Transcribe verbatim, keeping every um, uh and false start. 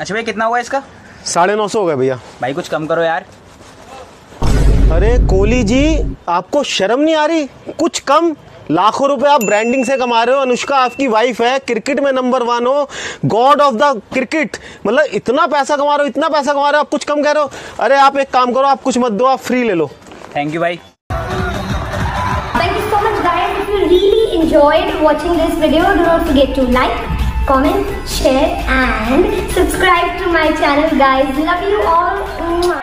अच्छा भैया कितना हुआ इसका? साढ़े नौ सौ हो गए भैया। भाई कुछ कम करो यार। अरे कोहली जी, आपको शर्म नहीं आ रही? कुछ कम। लाखों रुपए आप ब्रांडिंग से कमा रहे हो। अनुष्का आपकी वाइफ है, क्रिकेट में नंबर वन हो, गॉड ऑफ द क्रिकेट। मतलब इतना पैसा कमा रहे हो, इतना पैसा कमा रहे हो, आप कुछ कम कह रहे हो? अरे आप एक काम करो, आप कुछ मत दो, आप फ्री ले लो। थैंक यू भाई। Thank you so much guys. If you really enjoyed watching this video, do not forget to like, comment, share and subscribe to my channel guys. Love you all.